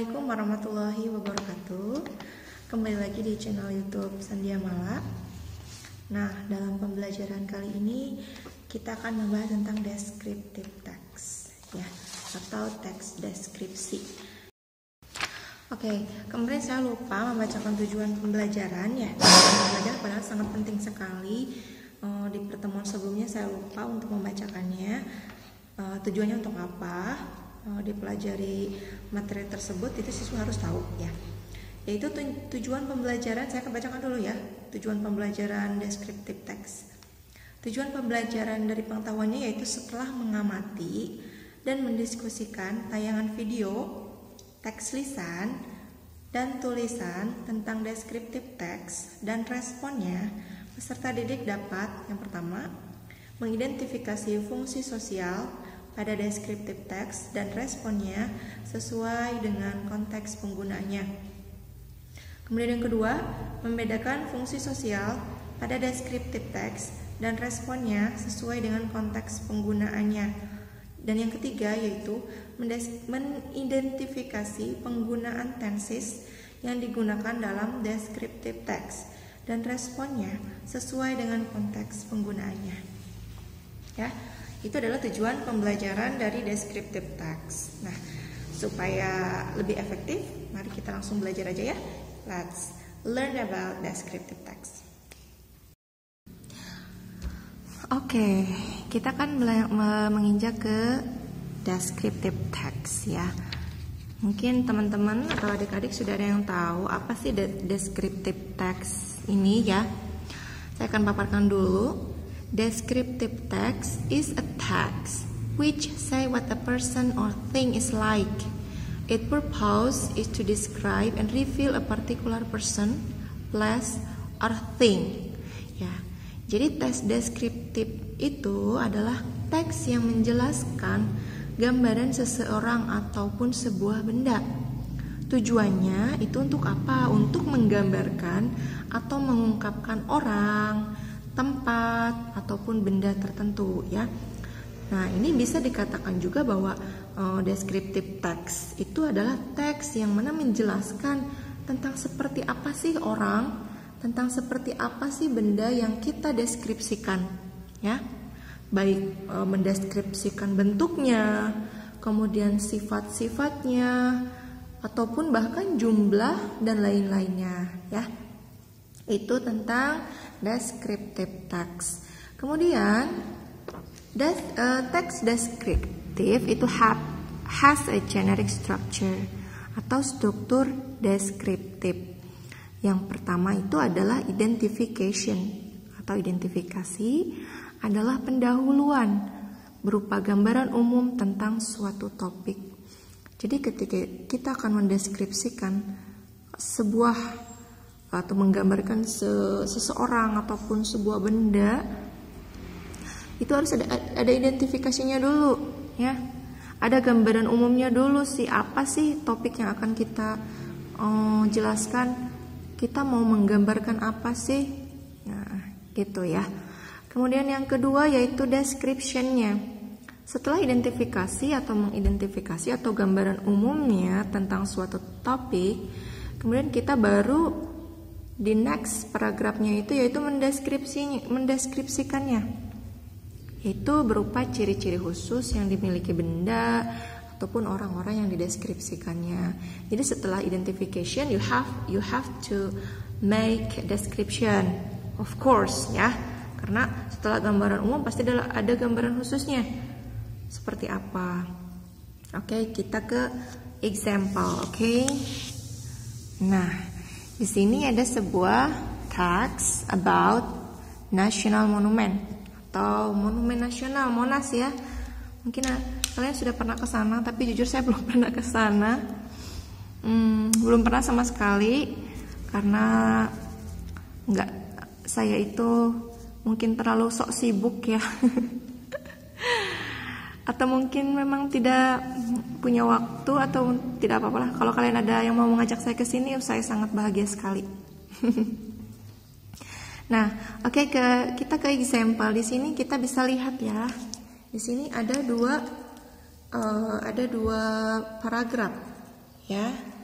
Assalamualaikum warahmatullahi wabarakatuh. Kembali lagi di channel YouTube Sandia Mala. Nah, dalam pembelajaran kali ini kita akan membahas tentang descriptive text, ya, atau teks deskripsi. Oke, kemarin saya lupa membacakan tujuan pembelajaran, ya. Pembelajaran padahal sangat penting sekali. Di pertemuan sebelumnya saya lupa untuk membacakannya. Tujuannya untuk apa? Dipelajari materi tersebut itu siswa harus tahu, ya. Yaitu tujuan pembelajaran, saya akan bacakan dulu, ya. Tujuan pembelajaran descriptive text. Tujuan pembelajaran dari pengetahuannya yaitu setelah mengamati dan mendiskusikan tayangan video, teks lisan, dan tulisan tentang descriptive text dan responnya, peserta didik dapat yang pertama mengidentifikasi fungsi sosial pada descriptive text dan responnya sesuai dengan konteks penggunaannya. Kemudian yang kedua, membedakan fungsi sosial pada descriptive text dan responnya sesuai dengan konteks penggunaannya. Dan yang ketiga yaitu mengidentifikasi penggunaan tenses yang digunakan dalam descriptive text dan responnya sesuai dengan konteks penggunaannya. Ya. Itu adalah tujuan pembelajaran dari descriptive text. Nah, supaya lebih efektif, mari kita langsung belajar aja, ya. Let's learn about descriptive text. Oke, kita akan menginjak ke descriptive text, ya. Mungkin teman-teman atau adik-adik sudah ada yang tahu apa sih descriptive text ini, ya. Saya akan paparkan dulu. Descriptive text is a text which say what a person or thing is like. Its purpose is to describe and reveal a particular person, place, or thing. Ya, jadi teks deskriptif itu adalah teks yang menjelaskan gambaran seseorang ataupun sebuah benda. Tujuannya itu untuk apa? Untuk menggambarkan atau mengungkapkan orang, tempat ataupun benda tertentu, ya. Nah, ini bisa dikatakan juga bahwa descriptive text itu adalah teks yang mana menjelaskan tentang seperti apa sih orang, tentang seperti apa sih benda yang kita deskripsikan, ya. Baik mendeskripsikan bentuknya, kemudian sifat-sifatnya, ataupun bahkan jumlah dan lain-lainnya, ya. Itu tentang descriptive text. Kemudian text descriptive itu has a generic structure atau struktur deskriptif. Yang pertama itu adalah identification atau identifikasi adalah pendahuluan berupa gambaran umum tentang suatu topik. Jadi ketika kita akan mendeskripsikan sebuah atau menggambarkan seseorang ataupun sebuah benda, itu harus ada identifikasinya dulu, ya. Ada gambaran umumnya dulu sih, apa sih topik yang akan kita jelaskan, kita mau menggambarkan apa sih, nah, gitu, ya. Kemudian yang kedua yaitu description-nya. Setelah identifikasi atau mengidentifikasi atau gambaran umumnya tentang suatu topik, kemudian kita baru di next paragrafnya itu yaitu mendeskripsikannya, yaitu berupa ciri-ciri khusus yang dimiliki benda ataupun orang-orang yang dideskripsikannya. Jadi setelah identification you have to make description, of course, ya, karena setelah gambaran umum pasti ada gambaran khususnya seperti apa. Oke, kita ke example. Oke. Nah, di sini ada sebuah text about national monument atau monumen nasional Monas, ya. Mungkin kalian sudah pernah ke sana, tapi jujur saya belum pernah ke sana. Belum pernah sama sekali karena saya itu mungkin terlalu sok sibuk, ya. Atau mungkin memang tidak punya waktu atau tidak apa-apalah. Kalau kalian ada yang mau mengajak saya ke sini, saya sangat bahagia sekali. Nah, oke, kita ke example. Di sini kita bisa lihat, ya. Di sini ada dua paragraf, ya.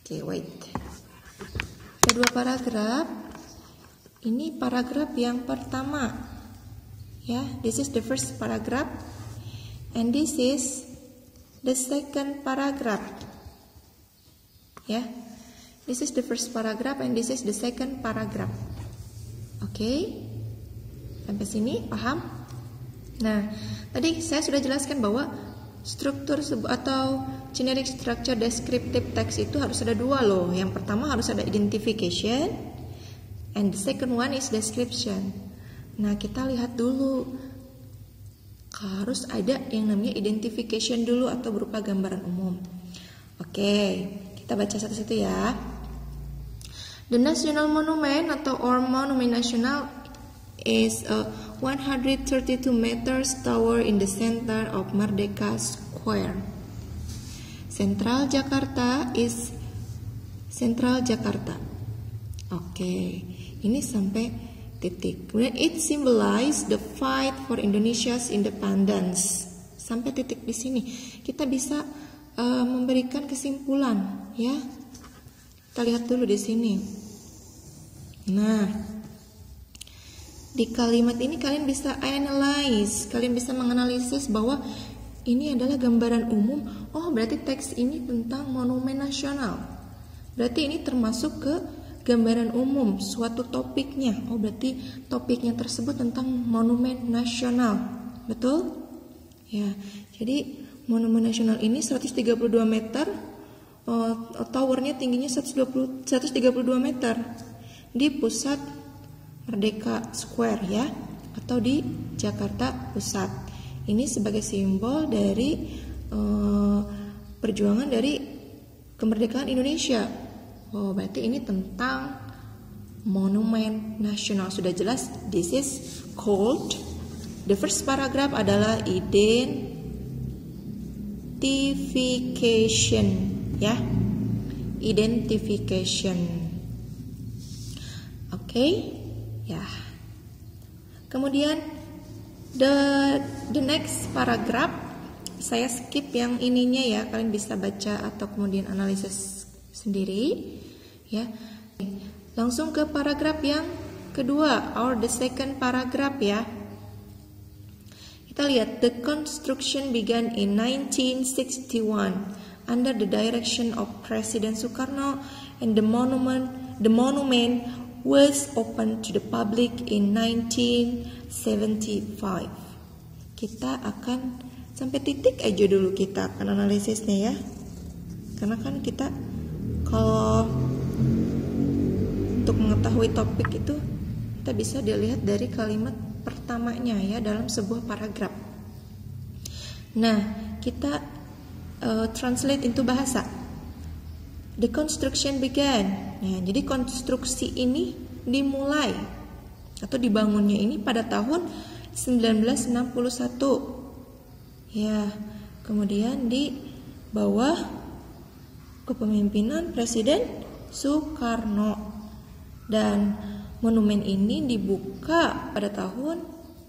Oke, wait. Ada 2 paragraf. Ini paragraf yang pertama. Ya, this is the first paragraph and this is the second paragraph. Ya. This is the first paragraph and this is the second paragraph. Oke. Sampai sini paham? Nah, tadi saya sudah jelaskan bahwa struktur atau generic structure descriptive text itu harus ada 2 loh. Yang pertama harus ada identification and the second one is description. Nah, kita lihat dulu. Harus ada yang namanya identification dulu atau berupa gambaran umum. Oke, kita baca satu-satu ya. The national monument atau monument national is a 132 meters tower in the center of Merdeka Square. Central Jakarta is Central Jakarta. Oke, ini sampai titik. Kemudian it symbolize the fight for Indonesia's independence. Sampai titik di sini kita bisa memberikan kesimpulan, ya. Kita lihat dulu di sini. Nah, di kalimat ini kalian bisa analyze, kalian bisa menganalisis bahwa ini adalah gambaran umum. Oh, berarti teks ini tentang monumen nasional. Berarti ini termasuk ke gambaran umum suatu topiknya. Oh, berarti topiknya tersebut tentang monumen nasional. Betul? Ya. Jadi monumen nasional ini 132 meter. Towernya tingginya 132 meter di pusat Merdeka Square, ya, atau di Jakarta Pusat. Ini sebagai simbol dari perjuangan dari kemerdekaan Indonesia. Oh, berarti ini tentang monumen nasional. Sudah jelas, this is called, the first paragraph adalah identification, ya, identification. Oke, ya. Kemudian the next paragraph, saya skip yang ininya ya, kalian bisa baca atau kemudian analisis sendiri, ya. Langsung ke paragraf yang kedua, or the second paragraph, ya. Kita lihat, the construction began in 1961 under the direction of President Soekarno, and the monument was opened to the public in 1975. Kita akan sampai titik aja dulu, kita akan analisisnya, ya. Karena kan kita kalau untuk mengetahui topik itu kita bisa dilihat dari kalimat pertamanya, ya, dalam sebuah paragraf. Nah, kita translate into bahasa. The construction began. Nah, jadi konstruksi ini dimulai atau dibangunnya ini pada tahun 1961. Ya, kemudian di bawah kepemimpinan Presiden Soekarno. Dan monumen ini dibuka pada tahun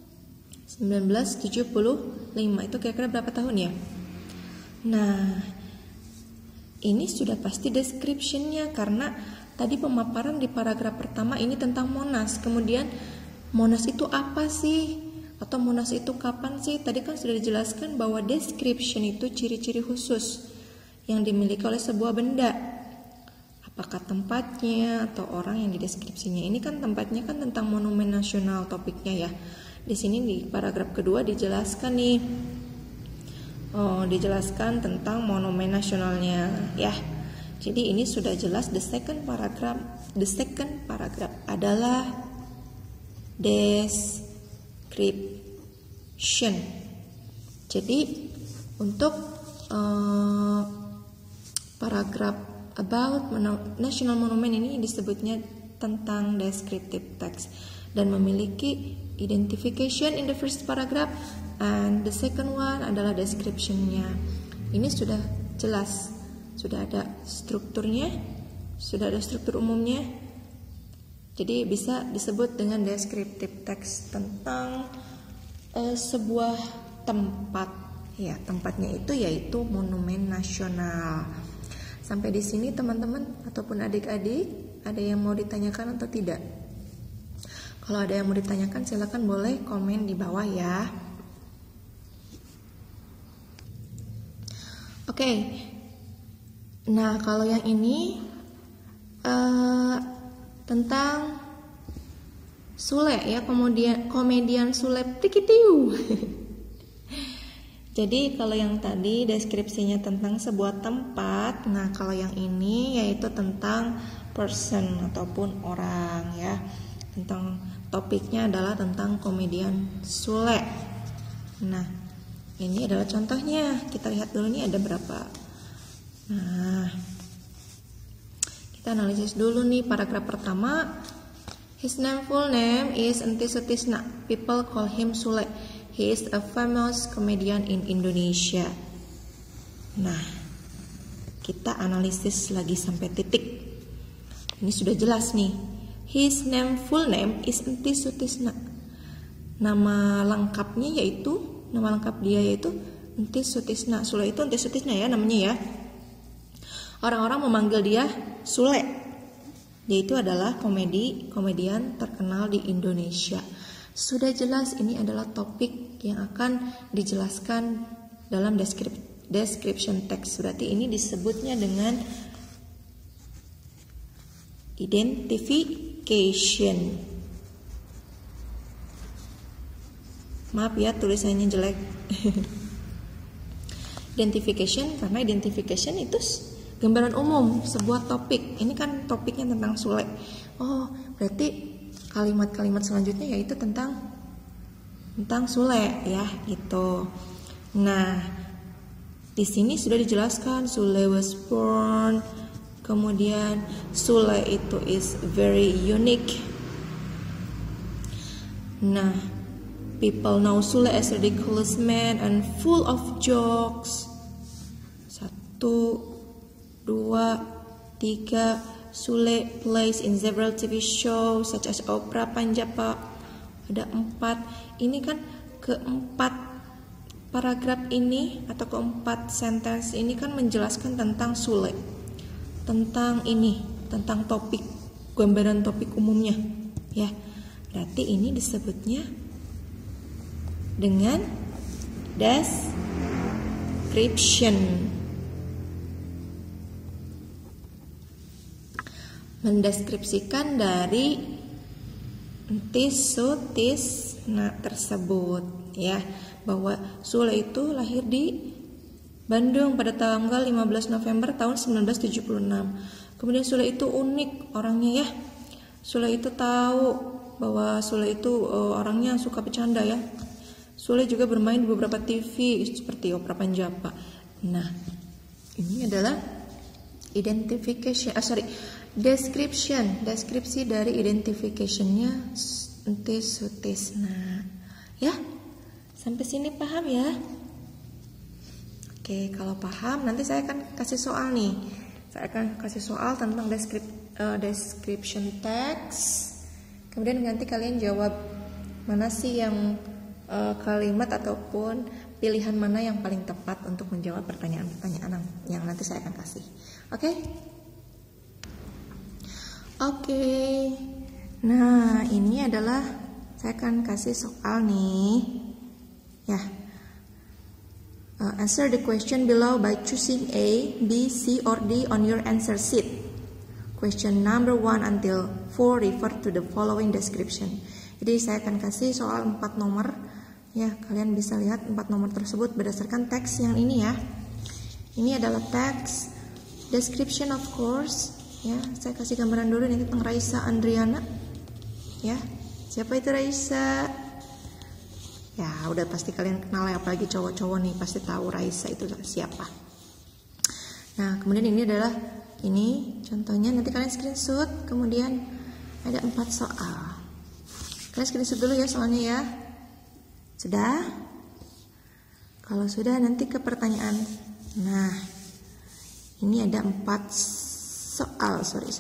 1975. Itu kira-kira berapa tahun, ya? Nah, ini sudah pasti description-nya, karena tadi pemaparan di paragraf pertama ini tentang Monas. Kemudian Monas itu apa sih? Atau Monas itu kapan sih? Tadi kan sudah dijelaskan bahwa description itu ciri-ciri khusus yang dimiliki oleh sebuah benda. Apakah tempatnya atau orang yang dideskripsinya. Ini kan tempatnya kan tentang monumen nasional topiknya, ya. Di sini di paragraf kedua dijelaskan nih. Dijelaskan tentang monumen nasionalnya, ya. Jadi ini sudah jelas, the second paragraph adalah description. Jadi untuk paragraf about national monument ini disebutnya tentang descriptive text dan memiliki identification in the first paragraph. And the second one adalah description-nya. Ini sudah jelas, sudah ada strukturnya, sudah ada struktur umumnya. Jadi bisa disebut dengan descriptive text tentang sebuah tempat. Ya, tempatnya itu yaitu monumen nasional. Sampai di sini teman-teman ataupun adik-adik ada yang mau ditanyakan atau tidak? Kalau ada yang mau ditanyakan silakan boleh komen di bawah ya. Oke. Nah, kalau yang ini tentang Sule ya, komedian Sule Tikitiu. Jadi kalau yang tadi deskripsinya tentang sebuah tempat, nah kalau yang ini yaitu tentang person ataupun orang ya. Tentang topiknya adalah tentang komedian Sule. Nah, ini adalah contohnya. Kita lihat dulu nih ada berapa. Nah, kita analisis dulu nih paragraf pertama. His full name is Entis Sutisna. People call him Sule. He is a famous comedian in Indonesia. Nah, kita analisis lagi sampai titik. Ini sudah jelas nih. His full name is Entis Sutisna. Nama lengkap dia yaitu Entis Sutisna. Sule itu Entis Sutisna ya namanya ya. Orang-orang memanggil dia Sule. Dia itu adalah komedian terkenal di Indonesia. Sudah jelas ini adalah topik yang akan dijelaskan dalam description text. Berarti ini disebutnya dengan identification. Maaf ya tulisannya jelek. Identification, karena identification itu gambaran umum sebuah topik. Ini kan topiknya tentang Sule. Oh, berarti kalimat-kalimat selanjutnya yaitu tentang Sule ya, gitu. Nah, di sini sudah dijelaskan Sule was born. Kemudian Sule itu is very unique. Nah, people know Sule as a ridiculous man and full of jokes. 1, 2, 3. Sule plays in several TV shows such as Opera Panjapa. Ada 4. Ini kan keempat paragraf ini atau keempat sentence ini kan menjelaskan tentang Sule. Tentang topik, gambaran topik umumnya. Ya. Berarti ini disebutnya dengan description. Mendeskripsikan dari Entis Sutisna tersebut ya, bahwa Sule itu lahir di Bandung pada tanggal 15 November tahun 1976. Kemudian Sule itu unik orangnya ya. Sule itu tahu bahwa Sule itu orangnya suka bercanda ya. Sule juga bermain di beberapa TV seperti Opera Panjapa. Nah, ini adalah deskripsi dari identificationnya Entis Sutisna ya. Sampai sini paham ya? Oke, kalau paham nanti saya akan kasih soal nih. Saya akan kasih soal tentang description text. Kemudian nanti kalian jawab mana sih yang kalimat ataupun pilihan mana yang paling tepat untuk menjawab pertanyaan-pertanyaan yang nanti saya akan kasih. Oke? Oke. Nah, ini adalah saya akan kasih soal nih. Ya. Answer the question below by choosing A, B, C, or D on your answer sheet. Question number 1 until 4 refer to the following description. Jadi saya akan kasih soal 4 nomor. Ya, kalian bisa lihat 4 nomor tersebut berdasarkan teks yang ini ya. Ini adalah teks description of course. Ya, saya kasih gambaran dulu nih tentang Raisa Andriana. Ya, siapa itu Raisa? Ya, udah pasti kalian kenal ya, apalagi cowok-cowok nih pasti tahu Raisa itu siapa. Nah, kemudian ini adalah contohnya, nanti kalian screenshot. Kemudian ada 4 soal. Kalian screenshot dulu ya soalnya ya. Sudah? Kalau sudah nanti ke pertanyaan. Nah, ini ada 4 soal, sorry.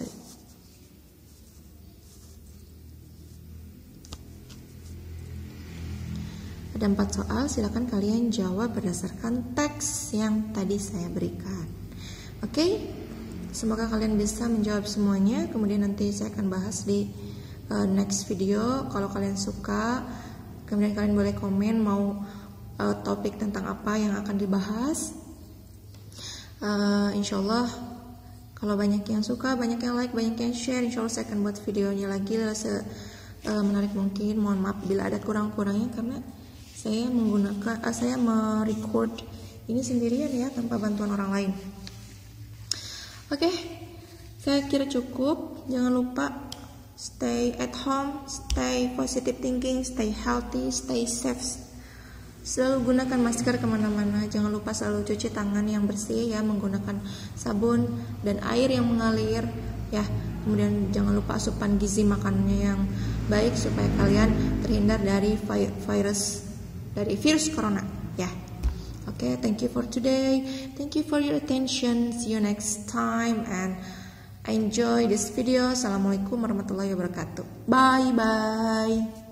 Ada 4 soal, silakan kalian jawab berdasarkan teks yang tadi saya berikan. Oke? Semoga kalian bisa menjawab semuanya. Kemudian nanti saya akan bahas di next video. Kalau kalian suka, kemudian kalian boleh komen mau topik tentang apa yang akan dibahas. Insya Allah kalau banyak yang suka, banyak yang like, banyak yang share, insya Allah saya akan buat videonya lagi menarik mungkin. Mohon maaf bila ada kurang-kurangnya karena saya merecord ini sendirian ya, tanpa bantuan orang lain. Oke, saya kira cukup. Jangan lupa stay at home, stay positive thinking, stay healthy, stay safe. Selalu gunakan masker kemana-mana. Jangan lupa selalu cuci tangan yang bersih ya, menggunakan sabun dan air yang mengalir ya. Kemudian jangan lupa asupan gizi makannya yang baik supaya kalian terhindar dari virus corona ya. Oke, thank you for today. Thank you for your attention. See you next time and enjoy this video. Assalamualaikum warahmatullahi wabarakatuh. Bye bye.